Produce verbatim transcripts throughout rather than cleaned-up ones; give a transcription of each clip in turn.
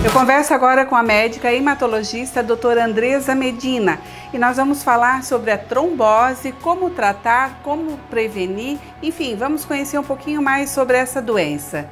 Eu converso agora com a médica hematologista doutora Andresa Medina e nós vamos falar sobre a trombose, como tratar, como prevenir, enfim, vamos conhecer um pouquinho mais sobre essa doença.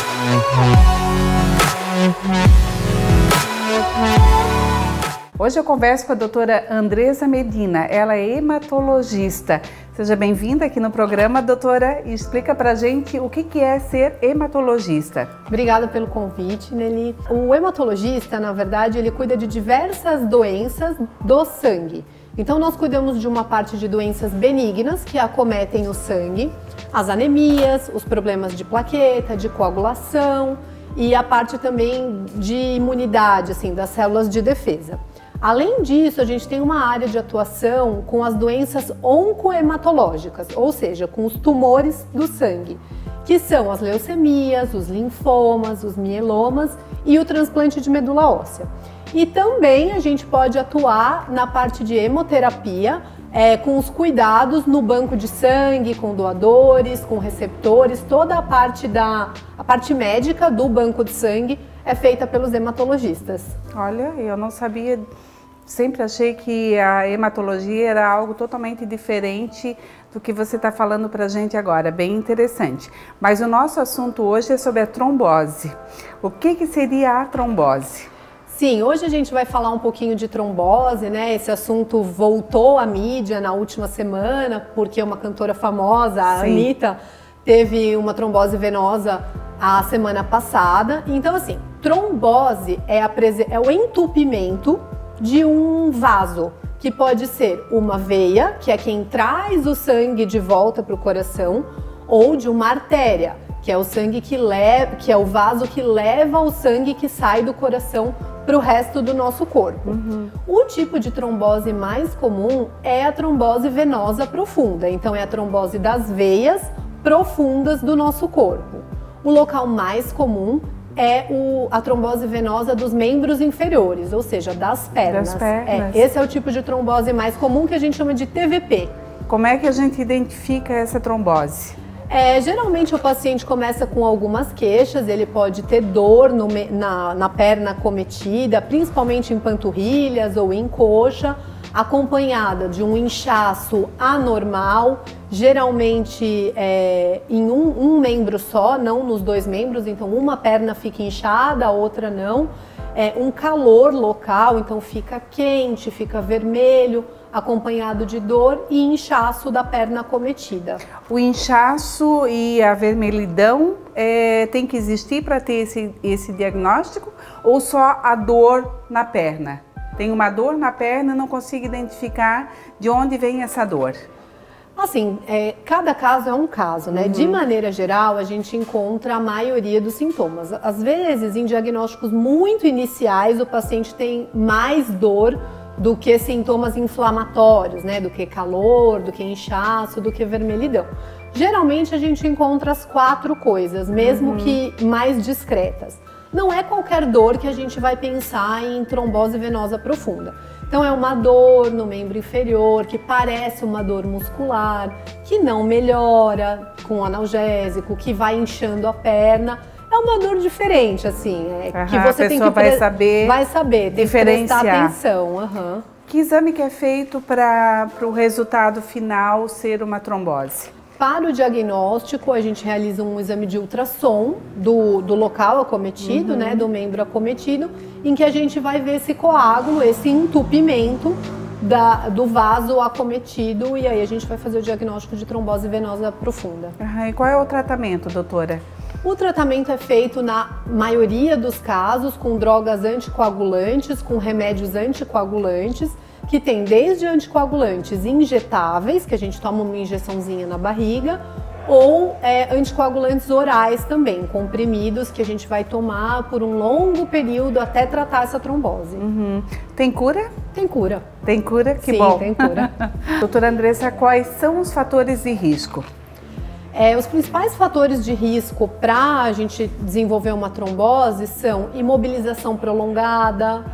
Hoje eu converso com a doutora Andresa Medina, ela é hematologista. Seja bem-vinda aqui no programa, doutora, e explica pra gente o que é ser hematologista. Obrigada pelo convite, Nelly. O hematologista, na verdade, ele cuida de diversas doenças do sangue. Então nós cuidamos de uma parte de doenças benignas que acometem o sangue, as anemias, os problemas de plaqueta, de coagulação e a parte também de imunidade, assim, das células de defesa. Além disso, a gente tem uma área de atuação com as doenças oncohematológicas, ou seja, com os tumores do sangue, que são as leucemias, os linfomas, os mielomas e o transplante de medula óssea. E também a gente pode atuar na parte de hemoterapia, é, com os cuidados no banco de sangue, com doadores, com receptores, toda a parte, da, a parte médica do banco de sangue é feita pelos hematologistas. Olha, eu não sabia, sempre achei que a hematologia era algo totalmente diferente do que você está falando para a gente agora, bem interessante. Mas o nosso assunto hoje é sobre a trombose. O que que seria a trombose? Sim, hoje a gente vai falar um pouquinho de trombose, né? Esse assunto voltou à mídia na última semana, porque uma cantora famosa, a Sim. Anitta, teve uma trombose venosa a semana passada. Então, assim, trombose é, a prese... é o entupimento de um vaso, que pode ser uma veia, que é quem traz o sangue de volta para o coração, ou de uma artéria, que é o sangue que leva, que é o vaso que leva o sangue que sai do coração para o resto do nosso corpo. Uhum. O tipo de trombose mais comum é a trombose venosa profunda, então é a trombose das veias profundas do nosso corpo. O local mais comum é o, a trombose venosa dos membros inferiores, ou seja, das pernas. Das pernas. É, esse é o tipo de trombose mais comum que a gente chama de T V P. Como é que a gente identifica essa trombose? É, geralmente o paciente começa com algumas queixas, ele pode ter dor no, na, na perna acometida, principalmente em panturrilhas ou em coxa, acompanhada de um inchaço anormal, geralmente é, em um, um membro só, não nos dois membros, então uma perna fica inchada, a outra não. É, um calor local, então fica quente, fica vermelho, acompanhado de dor e inchaço da perna acometida. O inchaço e a vermelhidão é, tem que existir para ter esse, esse diagnóstico ou só a dor na perna? Tem uma dor na perna e não consigo identificar de onde vem essa dor. Assim, é, cada caso é um caso, né? Uhum. De maneira geral, a gente encontra a maioria dos sintomas. Às vezes, em diagnósticos muito iniciais, o paciente tem mais dor do que sintomas inflamatórios, né? Do que calor, do que inchaço, do que vermelhidão. Geralmente, a gente encontra as quatro coisas, mesmo uhum. que mais discretas. Não é qualquer dor que a gente vai pensar em trombose venosa profunda. Então é uma dor no membro inferior, que parece uma dor muscular, que não melhora com analgésico, que vai inchando a perna. É uma dor diferente, assim, é, uhum, que você tem que vai saber, vai saber, tem que prestar atenção. Uhum. Que exame que é feito para o resultado final ser uma trombose? Para o diagnóstico, a gente realiza um exame de ultrassom do, do local acometido, uhum. né, do membro acometido, em que a gente vai ver esse coágulo, esse entupimento da, do vaso acometido, e aí a gente vai fazer o diagnóstico de trombose venosa profunda. Uhum. E qual é o tratamento, doutora? O tratamento é feito, na maioria dos casos, com drogas anticoagulantes, com remédios anticoagulantes, que tem desde anticoagulantes injetáveis, que a gente toma uma injeçãozinha na barriga, ou é, anticoagulantes orais também, comprimidos, que a gente vai tomar por um longo período até tratar essa trombose. Uhum. Tem cura? Tem cura. Tem cura? Que Sim, bom. tem cura. Doutora Andresa, quais são os fatores de risco? É, os principais fatores de risco para a gente desenvolver uma trombose são imobilização prolongada,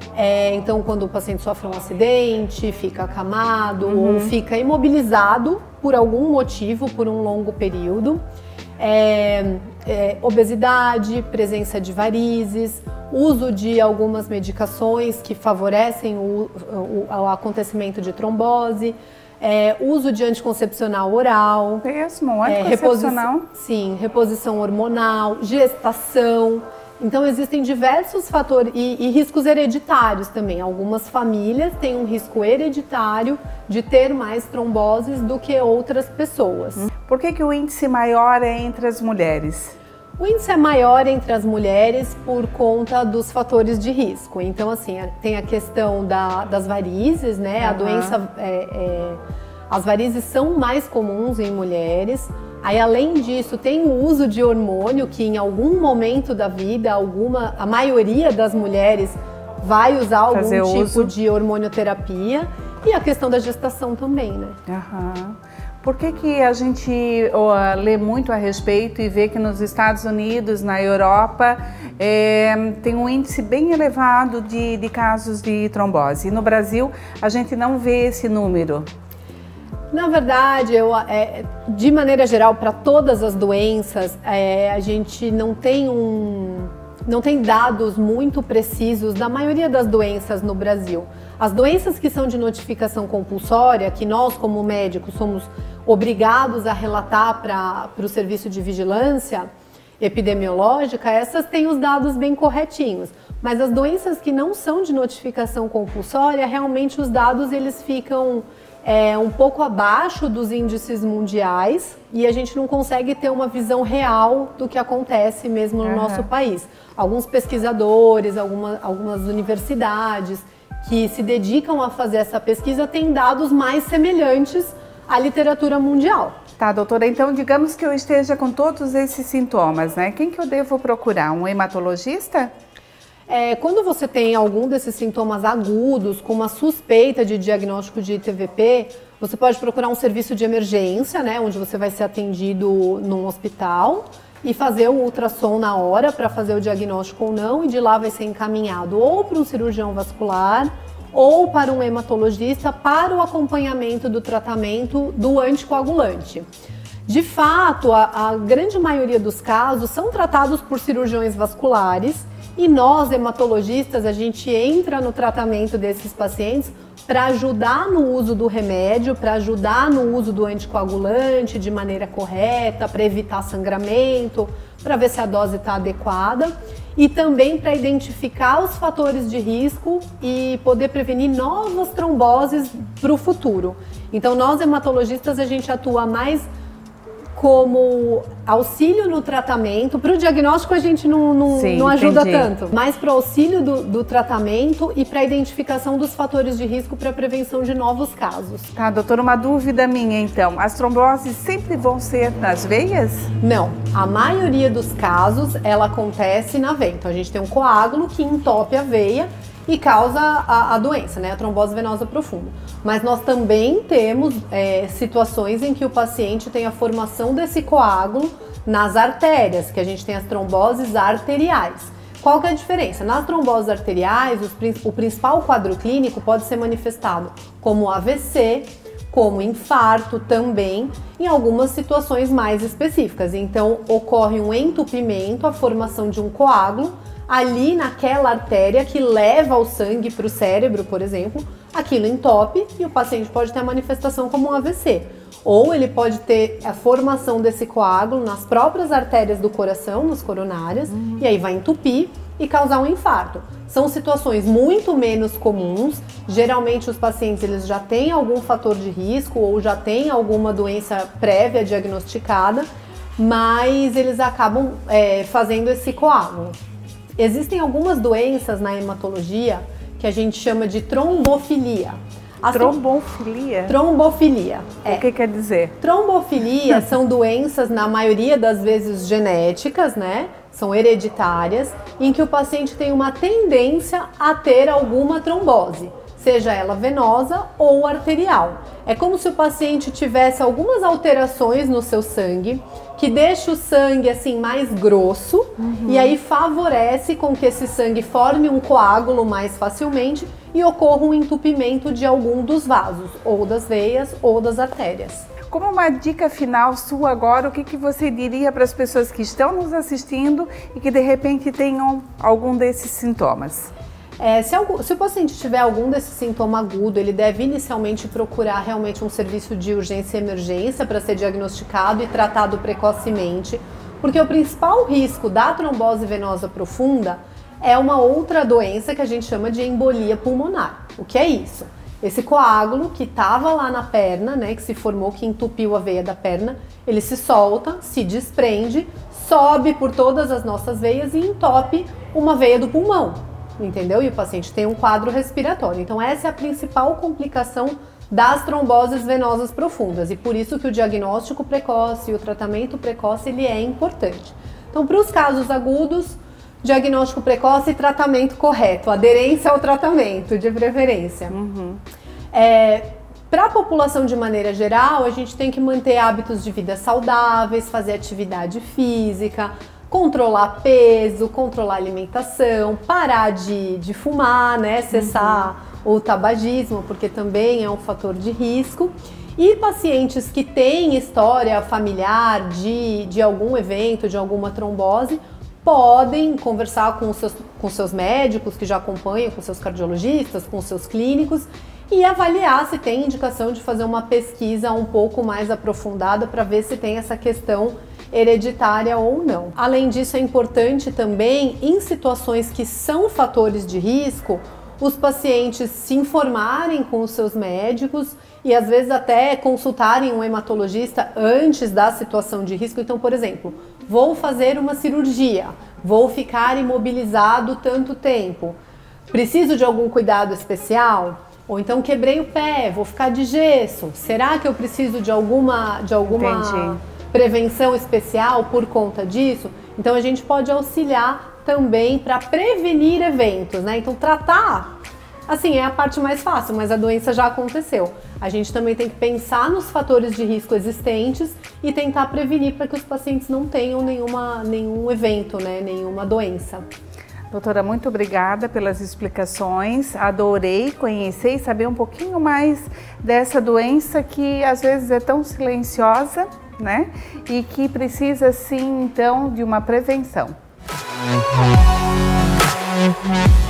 é, então quando o paciente sofre um acidente, fica acamado uhum. ou fica imobilizado por algum motivo, por um longo período. É, é, obesidade, presença de varizes, uso de algumas medicações que favorecem o, o, o acontecimento de trombose, é, uso de anticoncepcional oral. Mesmo, anticoncepcional? É, reposi- sim, reposição hormonal, gestação. Então existem diversos fatores e, e riscos hereditários também. Algumas famílias têm um risco hereditário de ter mais tromboses do que outras pessoas. Por que que o índice maior é entre as mulheres? O índice é maior entre as mulheres por conta dos fatores de risco. Então, assim, tem a questão da, das varizes, né? Uhum. A doença, é, é, as varizes são mais comuns em mulheres. Aí, além disso, tem o uso de hormônio, que em algum momento da vida, alguma, a maioria das mulheres vai usar algum Fazer tipo uso. de hormonioterapia. E a questão da gestação também, né? Uhum. Por que que a gente uh, lê muito a respeito e vê que nos Estados Unidos, na Europa, é, tem um índice bem elevado de, de casos de trombose? E no Brasil, a gente não vê esse número. Na verdade, eu, é, de maneira geral, para todas as doenças, é, a gente não tem, um, não tem dados muito precisos da maioria das doenças no Brasil. As doenças que são de notificação compulsória, que nós como médicos somos obrigados a relatar para o serviço de vigilância epidemiológica, essas têm os dados bem corretinhos. Mas as doenças que não são de notificação compulsória, realmente os dados eles ficam é, um pouco abaixo dos índices mundiais e a gente não consegue ter uma visão real do que acontece mesmo no uhum. nosso país. Alguns pesquisadores, alguma, algumas universidades que se dedicam a fazer essa pesquisa têm dados mais semelhantes à literatura mundial. Tá, doutora, então digamos que eu esteja com todos esses sintomas, né? Quem que eu devo procurar? Um hematologista? É, quando você tem algum desses sintomas agudos, com uma suspeita de diagnóstico de I T V P, você pode procurar um serviço de emergência, né? Onde você vai ser atendido num hospital e fazer o ultrassom na hora para fazer o diagnóstico ou não, e de lá vai ser encaminhado ou para um cirurgião vascular ou para um hematologista para o acompanhamento do tratamento do anticoagulante. De fato, a, a grande maioria dos casos são tratados por cirurgiões vasculares e nós, hematologistas, a gente entra no tratamento desses pacientes para ajudar no uso do remédio, para ajudar no uso do anticoagulante de maneira correta, para evitar sangramento, para ver se a dose está adequada e também para identificar os fatores de risco e poder prevenir novas tromboses para o futuro. Então, nós hematologistas, a gente atua mais como auxílio no tratamento. Para o diagnóstico a gente não, não, Sim, não ajuda entendi. tanto, mas para o auxílio do, do tratamento e para a identificação dos fatores de risco para a prevenção de novos casos. Tá, doutora, uma dúvida minha então, as tromboses sempre vão ser nas veias? Não, a maioria dos casos ela acontece na veia. Então a gente tem um coágulo que entope a veia e causa a, a doença, né, a trombose venosa profunda. Mas nós também temos é, situações em que o paciente tem a formação desse coágulo nas artérias, que a gente tem as tromboses arteriais. Qual que é a diferença? Nas tromboses arteriais, os, o principal quadro clínico pode ser manifestado como A V C, como infarto também, em algumas situações mais específicas. Então, ocorre um entupimento, a formação de um coágulo, ali naquela artéria que leva o sangue para o cérebro, por exemplo, aquilo entope e o paciente pode ter a manifestação como um A V C. Ou ele pode ter a formação desse coágulo nas próprias artérias do coração, nas coronárias, uhum. e aí vai entupir e causar um infarto. São situações muito menos comuns. Geralmente os pacientes eles já têm algum fator de risco ou já têm alguma doença prévia diagnosticada, mas eles acabam é, fazendo esse coágulo. Existem algumas doenças na hematologia que a gente chama de trombofilia. A trombofilia? Trombofilia. É. O que quer dizer? Trombofilia são doenças, na maioria das vezes, genéticas, né? São hereditárias, em que o paciente tem uma tendência a ter alguma trombose, seja ela venosa ou arterial. É como se o paciente tivesse algumas alterações no seu sangue, que deixa o sangue assim mais grosso, uhum. e aí favorece com que esse sangue forme um coágulo mais facilmente e ocorra um entupimento de algum dos vasos, ou das veias ou das artérias. Como uma dica final sua agora, o que, que você diria para as pessoas que estão nos assistindo e que de repente tenham algum desses sintomas? É, se, algum, se o paciente tiver algum desse sintoma agudo, ele deve inicialmente procurar realmente um serviço de urgência e emergência para ser diagnosticado e tratado precocemente, porque o principal risco da trombose venosa profunda é uma outra doença que a gente chama de embolia pulmonar. O que é isso? Esse coágulo que estava lá na perna, né, que se formou, que entupiu a veia da perna, ele se solta, se desprende, sobe por todas as nossas veias e entope uma veia do pulmão, entendeu? E o paciente tem um quadro respiratório. Então essa é a principal complicação das tromboses venosas profundas e por isso que o diagnóstico precoce e o tratamento precoce ele é importante. Então para os casos agudos, diagnóstico precoce e tratamento correto, aderência ao tratamento, de preferência. Uhum. É, para a população de maneira geral, a gente tem que manter hábitos de vida saudáveis, fazer atividade física, controlar peso, controlar alimentação, parar de, de fumar, né, cessar uhum. o tabagismo, porque também é um fator de risco. E pacientes que têm história familiar de, de algum evento, de alguma trombose, podem conversar com os seus, com seus médicos que já acompanham, com seus cardiologistas, com seus clínicos e avaliar se tem indicação de fazer uma pesquisa um pouco mais aprofundada para ver se tem essa questão hereditária ou não. Além disso, é importante também, em situações que são fatores de risco, os pacientes se informarem com os seus médicos e às vezes até consultarem um hematologista antes da situação de risco. Então, por exemplo, vou fazer uma cirurgia, vou ficar imobilizado tanto tempo, preciso de algum cuidado especial? Ou então quebrei o pé, vou ficar de gesso, será que eu preciso de alguma, de alguma prevenção especial por conta disso? Então a gente pode auxiliar também para prevenir eventos, né? Então tratar, assim, é a parte mais fácil, mas a doença já aconteceu. A gente também tem que pensar nos fatores de risco existentes e tentar prevenir para que os pacientes não tenham nenhuma, nenhum evento, né? Nenhuma doença. Doutora, muito obrigada pelas explicações. Adorei conhecer e saber um pouquinho mais dessa doença que às vezes é tão silenciosa, né? E que precisa sim, então, de uma prevenção. Música